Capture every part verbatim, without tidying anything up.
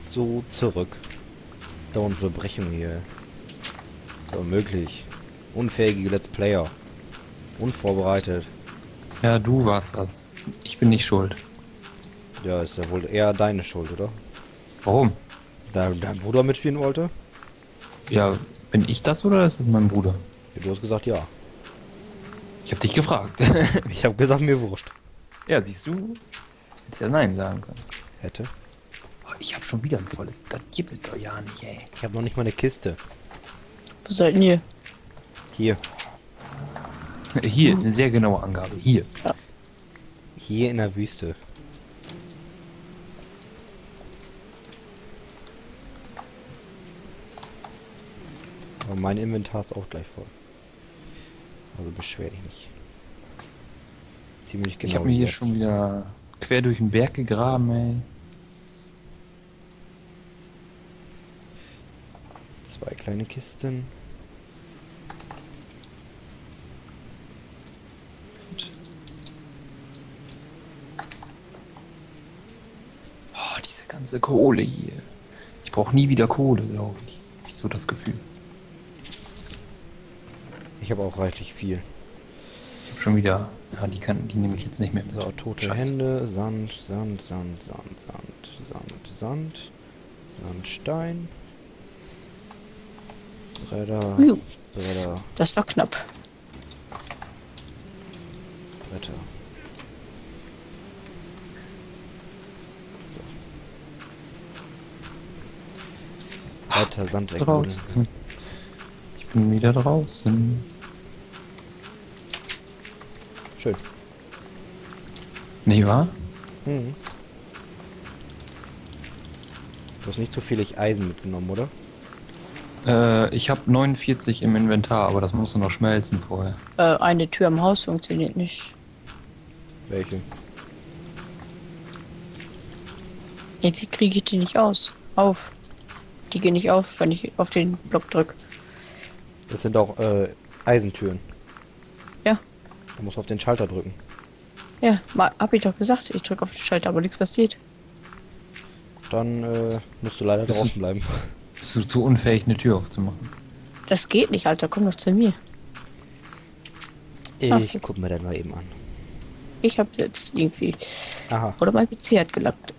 So, zurück. Dauernde Unterbrechung hier. So, möglich. Unfähige Let's Player. Unvorbereitet. Ja, du warst das. Ich bin nicht schuld. Ja, ist ja wohl eher deine Schuld, oder? Warum? Da dein Bruder mitspielen wollte? Ja, bin ich das oder ist das mein Bruder? Ja, du hast gesagt ja. Ich hab dich gefragt. Ich habe gesagt, mir wurscht. Ja, siehst du? Hättest ja Nein sagen können. Hätte. Oh, ich hab schon wieder ein volles... Das gibt es doch ja nicht, ey. Ich habe noch nicht mal eine Kiste. Wo seid ihr? Hier. Hier, eine sehr genaue Angabe. Hier. Hier in der Wüste. Aber mein Inventar ist auch gleich voll. Also beschwer dich nicht. Ziemlich genau. Ich habe mir hier jetzt. schon wieder quer durch den Berg gegraben, ey. Zwei kleine Kisten. Oh, diese ganze Kohle hier. Ich brauche nie wieder Kohle, glaube ich. Hab ich so das Gefühl. Ich habe auch reichlich viel. Ich habe schon wieder... Ja, die kann, die nehme ich jetzt nicht mehr mit. So, tote Scheiße. Hände, Sand, Sand, Sand, Sand, Sand, Sand, Sand, Sandstein. Bretter, Juh, Bretter, das war knapp. Bretter. So. Bretter, Sand wegbuddeln. Draußen. Ich bin wieder draußen. Schön. Nicht wahr? Mhm. Du hast nicht zu viel Eisen mitgenommen, oder? Äh, ich habe neunundvierzig im Inventar, aber das muss noch schmelzen vorher. Äh, eine Tür am Haus funktioniert nicht. Welche? Ey, wie kriege ich die nicht aus? Auf. Die gehen nicht auf, wenn ich auf den Block drücke. Das sind auch äh, Eisentüren. Ja. Du musst auf den Schalter drücken. Ja, mal, hab ich doch gesagt. Ich drücke auf den Schalter, aber nichts passiert. Dann äh, musst du leider Bist du- draußen bleiben. Bist du zu unfähig, eine Tür aufzumachen? Das geht nicht, Alter. Komm doch zu mir. Ich Ach, jetzt. guck mir den mal eben an. Ich hab jetzt irgendwie... Aha. Oder mein P C hat gelappt.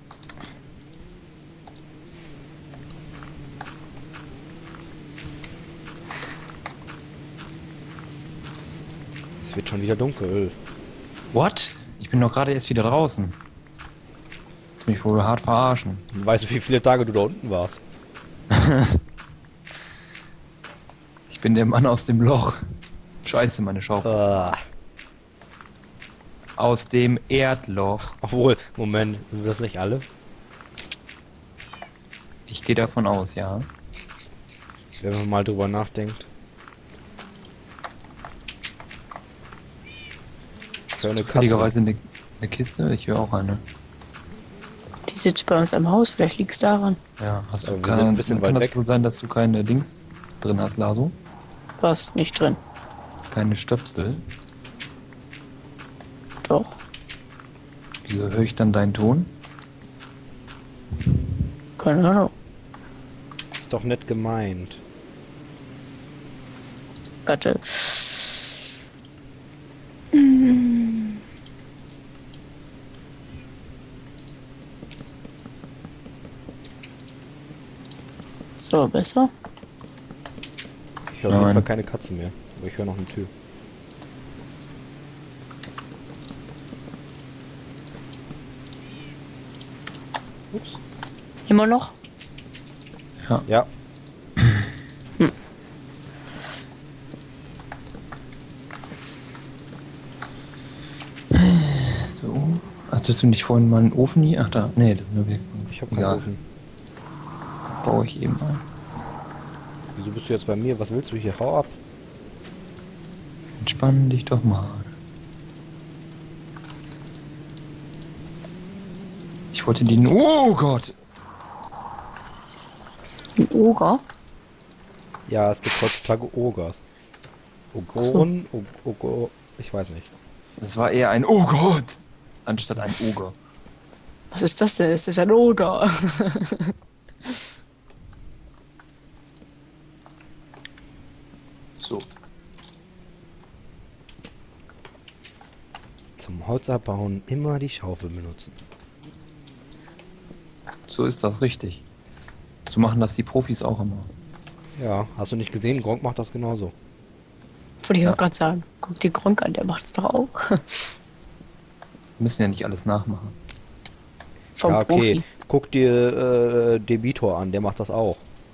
Es wird schon wieder dunkel. What? Ich bin doch gerade erst wieder draußen. Lass mich wohl hart verarschen. Weißt du, wie viele Tage du da unten warst? Ich bin der Mann aus dem Loch. Scheiße, meine Schaufel. Ah. Aus dem Erdloch. Obwohl, Moment, sind das nicht alle? Ich gehe davon aus, ja. Wenn man mal drüber nachdenkt. Ich höre eine Katze. Zufälligerweise eine, eine Kiste. Ich höre auch eine. Die sitzt bei uns am Haus. Vielleicht liegt's daran. Ja, hast du Aber wir keine, sind ein bisschen kann weit das weg. wohl sein, dass du keine Dings drin hast, Laso? Was? Nicht drin. Keine Stöpsel. Doch. Wieso höre ich dann deinen Ton? Keine Ahnung. Ist doch nett gemeint. Warte. So, besser? Ich höre auf jeden Nein. Fall keine Katze mehr. Aber ich höre noch eine Tür. Ups. Immer noch? Ja. So. Hattest du nicht vorhin mal einen Ofen hier? Ach da, nee, das ist nur weg. Ich habe keinen Egal. Ofen. Baue ich eben ein. Wieso bist du jetzt bei mir? Was willst du hier? Hau ab. Entspann dich doch mal. Ich wollte die... Oh Gott! Ein Oger? Ja, es gibt heutzutage Ogers. Ogoren, O- Ogo... Ich weiß nicht. Das war eher ein Oh Gott! Anstatt ein Oger. Was ist das denn? Es ist ein Oger. So. Zum Holzabbauen immer die Schaufel benutzen. So ist das richtig. So machen das die Profis auch immer. Ja, hast du nicht gesehen? Gronk macht das genauso. Wollte ich Ja. auch gerade sagen. Guck dir Gronk an, der macht's doch auch. Wir müssen ja nicht alles nachmachen. Vom Ja, okay. Profi. Guck dir äh, Debitor an, der macht das auch.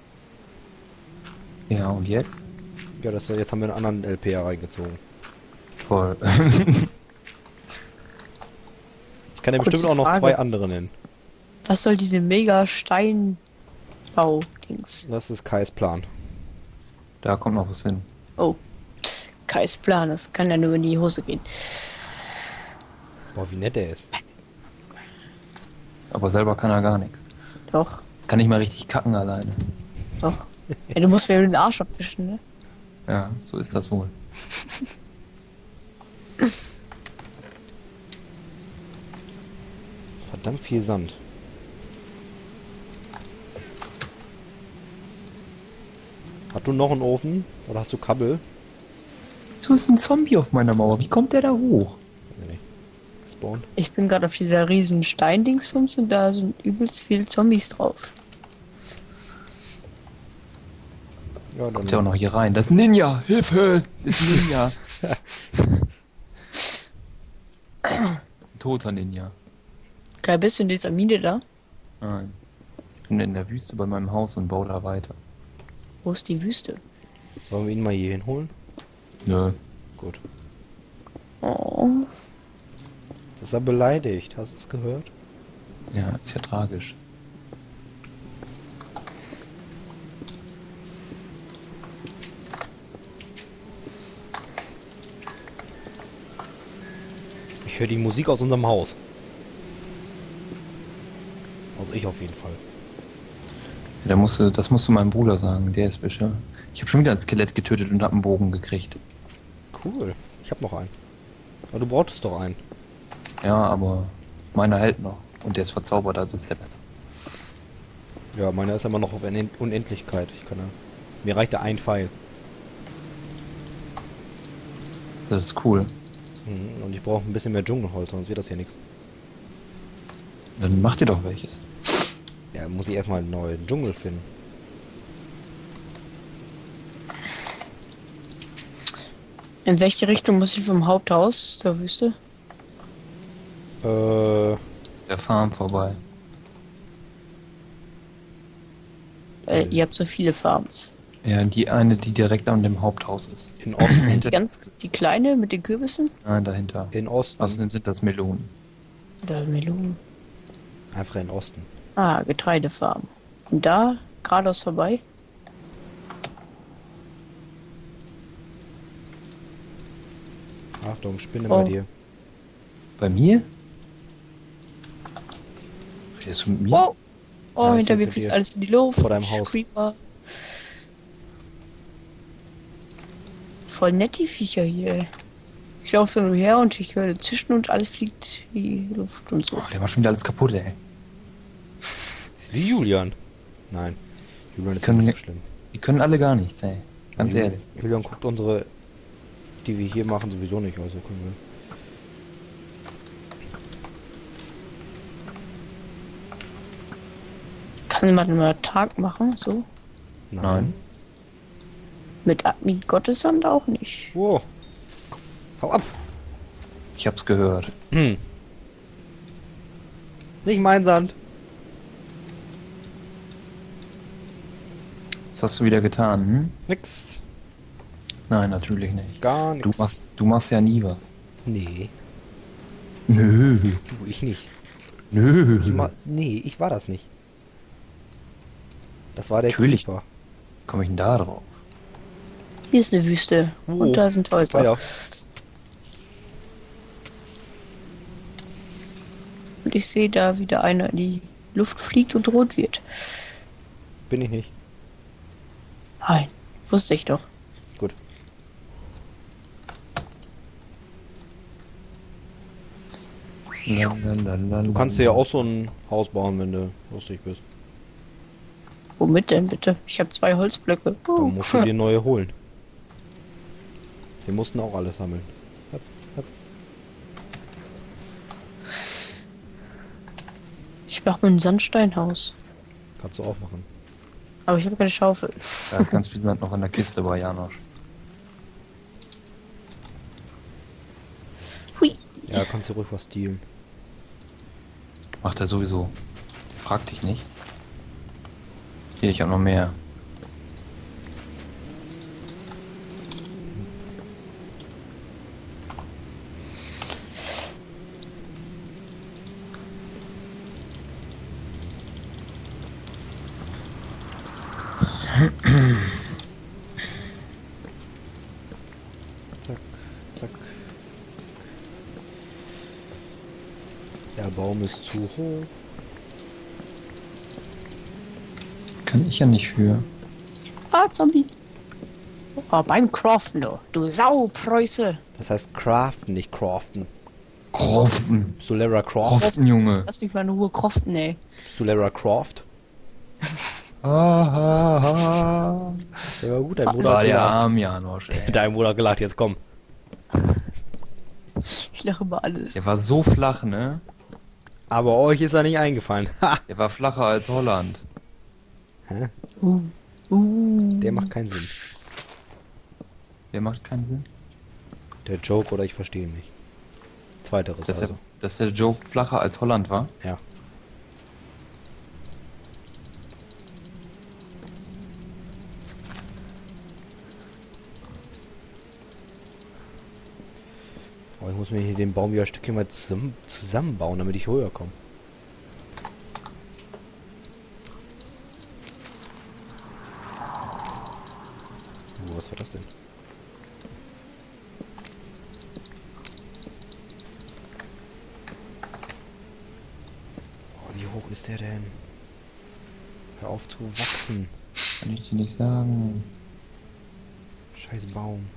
Ja, und jetzt? Ja, das, jetzt haben wir einen anderen L P reingezogen. Toll. Ich kann ja Kurze bestimmt auch noch Frage. zwei andere nennen. Was soll diese mega Steinbau-Dings? Das ist Kais Plan. Da kommt noch was hin. Oh. Kais Plan, das kann ja nur in die Hose gehen. Boah, wie nett der ist. Aber selber kann er gar nichts. Doch, Kann nicht mal richtig kacken alleine. doch. Ja, du musst mir den Arsch abwischen, ne? Ja, so ist das wohl. Verdammt viel Sand. Hast du noch einen Ofen? Oder hast du Kabel? So ist ein Zombie auf meiner Mauer. Wie kommt der da hoch? Nee. Gespawnt. Ich bin gerade auf dieser riesen Steindingsbums und da sind übelst viele Zombies drauf. Ja, Kommt der auch noch hier rein. Das ist ein Ninja! Hilfe! Das ist ein Ninja! Ein toter Ninja. Geil, bist du in dieser Mine da? Nein. Ich bin in der Wüste bei meinem Haus und baue da weiter. Wo ist die Wüste? Sollen wir ihn mal hier hinholen? Nö. Gut. Oh. Das ist er beleidigt. Hast du es gehört? Ja, ist ja tragisch. Ich höre die Musik aus unserem Haus. Also ich auf jeden Fall. Ja, da musst du, das musst du meinem Bruder sagen. Der ist bestimmt. Ich habe schon wieder ein Skelett getötet und hab einen Bogen gekriegt. Cool. Ich habe noch einen. Aber du brauchtest doch einen. Ja, aber meiner hält noch. Und der ist verzaubert, also ist der besser. Ja, meiner ist immer noch auf Unend- Unendlichkeit. Ich kann ja, mir reicht da ein Pfeil. Das ist cool. Mhm, und ich brauche ein bisschen mehr Dschungelholz, sonst wird das hier nichts. Dann mach dir doch welches. Ja, muss ich erstmal einen neuen Dschungel finden. In welche Richtung muss ich vom Haupthaus zur Wüste? Äh, Der Farm vorbei. Äh, Hm. ihr habt so viele Farms. Ja, die eine, die direkt an dem Haupthaus ist. in Osten. Hinter Ganz die kleine mit den Kürbissen? Nein, dahinter. In Osten. Außerdem sind das Melonen. Oder Melonen. Einfach in Osten. Ah, Getreidefarm. Und da geradeaus vorbei? Achtung, Spinne Oh. bei dir. Bei mir? Redest du mit mir? Oh! Oh, Ja, ich hinter mir hinter fliegt dir. alles in die Luft. Vor deinem Haus. Creeper. Voll nett die Viecher hier. Ey. Ich laufe nur her und ich höre Zischen und alles fliegt in die Luft und so. Oh, der macht schon wieder alles kaputt, ey. Ist wie Julian. Nein. Julian ist Können nicht wir- so schlimm. Die können alle gar nichts, ey. Ganz Julian, ehrlich. Julian guckt unsere, die wir hier machen, sowieso nicht. Also können wir. Kann man mal Tag machen, so? Nein. Mit Admin Gottesand auch nicht. Wow. Hau ab. Ich hab's gehört. Hm. Nicht mein Sand. Was hast du wieder getan, hm? Nix. Nein, natürlich nicht. Gar nichts. Du machst, du machst ja nie was. Nee. Nö. Du, ich nicht. Nö. Ich ma nee, ich war das nicht. Das war der Natürlich. Creeper. Komm ich denn da drauf? Hier ist eine Wüste. Wo? Und da sind Häuser. Weiter. Und ich sehe da wieder einer in die Luft fliegt und rot wird. Bin ich nicht. Nein, wusste ich doch. Gut. Du kannst dir ja auch so ein Haus bauen, wenn du lustig bist. Womit denn bitte? Ich habe zwei Holzblöcke. Dann Oh. musst du dir neue holen. Wir mussten auch alles sammeln. Hopp, hopp. Ich mache mir ein Sandsteinhaus. Kannst du auch machen. Aber ich habe keine Schaufel. Da ist ganz viel Sand noch in der Kiste bei Janosch. Hui. Ja, kannst du ruhig was stealen. Macht er sowieso. Frag dich nicht. Hier, ich hab noch mehr. Zack, zack, zack. Der Baum ist zu hoch. Kann ich ja nicht für. Ah, Zombie. Oh, beim Craften, du. Du Saupreuße. Das heißt craften, nicht craften. Croften. Bist du Lara Croft? Croften, Junge. Lass mich mal in Ruhe craften, ey. Bist du Lara Croft? Ah, Der war gut, dein Bruder war hat der gelacht. arm Janosch, ey. Dein Bruder hat gelacht, jetzt komm. Ich lache über alles. Der war so flach, ne? Aber euch ist er nicht eingefallen. Ha! Der war flacher als Holland. Hä? Uh. Uh. Der macht keinen Sinn. Der macht keinen Sinn. Der Joke oder ich verstehe ihn nicht. Zweiteres Dass, also. der, dass der Joke flacher als Holland war? Ja. Oh, ich muss mir hier den Baum wieder ein Stückchen mal zusammen, zusammenbauen, damit ich höher komme. Oh, was war das denn? Oh, wie hoch ist der denn? Hör auf zu wachsen. Kann ich dir nicht sagen. Scheiß Baum.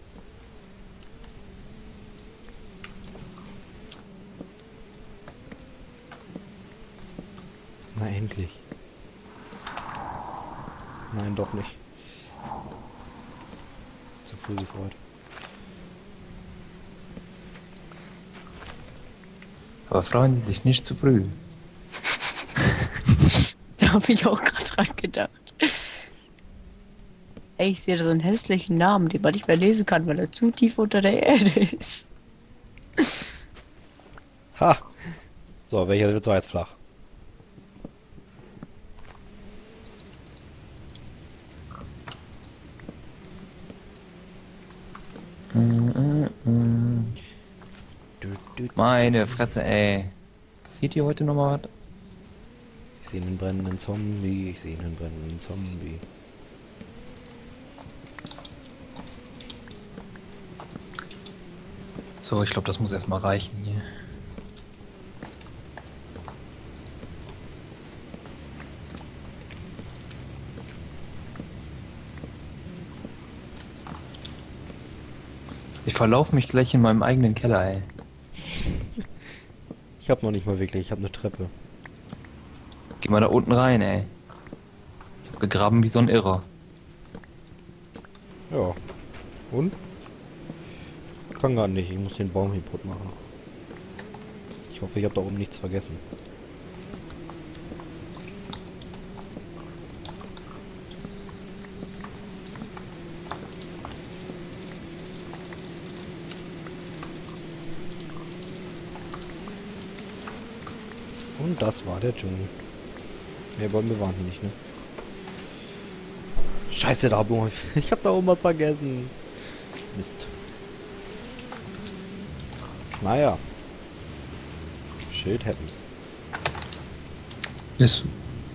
Na endlich. Nein, doch nicht. Zu früh gefreut. Aber freuen Sie sich nicht zu früh. Da habe ich auch gerade dran gedacht. Ey, ich sehe da so einen hässlichen Namen, den man nicht mehr lesen kann, weil er zu tief unter der Erde ist. Ha! So, welcher wird so jetzt flach? Du, du, Meine Fresse, ey. Passiert hier heute nochmal was? Ich sehe einen brennenden Zombie, ich sehe einen brennenden Zombie. So, ich glaube, das muss erstmal reichen hier. Ich verlaufe mich gleich in meinem eigenen Keller, ey. Ich hab noch nicht mal wirklich, ich hab eine Treppe. Geh mal da unten rein, ey. Ich hab gegraben wie so ein Irrer. Ja. Und? Kann gar nicht, ich muss den Baum hier kaputt machen. Ich hoffe, ich habe da oben nichts vergessen. Und das war der Dschungel. Mehr Bäume waren hier nicht, ne? Scheiße, da oben. Ich hab da oben was vergessen. Mist. Naja. Shit happens. Ist.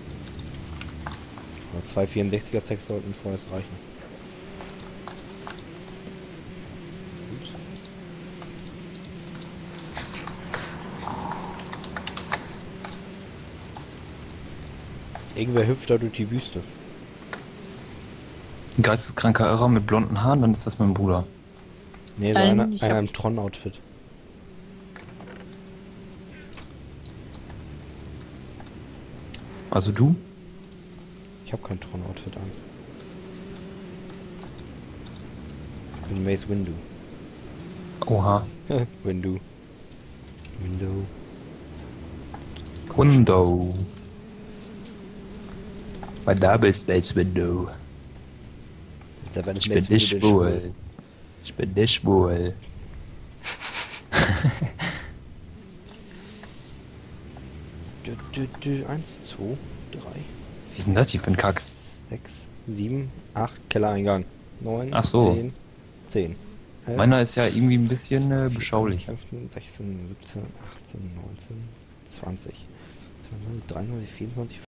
Aber zwei vierundsechziger Stacks sollten vorerst reichen. Ups. Irgendwer hüpft da durch die Wüste. Ein geisteskranker Irrer mit blonden Haaren, dann ist das mein Bruder. Nee, so Nein, einer, ich einer hab- im Tron-Outfit. Also du? Ich habe kein Tron-Outfit an. Ich bin Mace Windu. Oha. Windu. Window. Komm Window. Mein Name ist Mace Window. schon. Das ist Ich Mace bin nicht Windu, der schwul. Ich bin nicht schwul. Dü, dü, dü. Eins, zwei, drei, Wie ist denn das hier für ein Kack? sechs, sieben, acht, Kellereingang. Neun, Ach so. zehn, zehn. elf, Meiner ist ja irgendwie ein bisschen äh, vierzehn, beschaulich. fünfzehn, sechzehn, siebzehn, achtzehn, neunzehn, zwanzig, zweiundzwanzig, dreiundzwanzig, vierundzwanzig,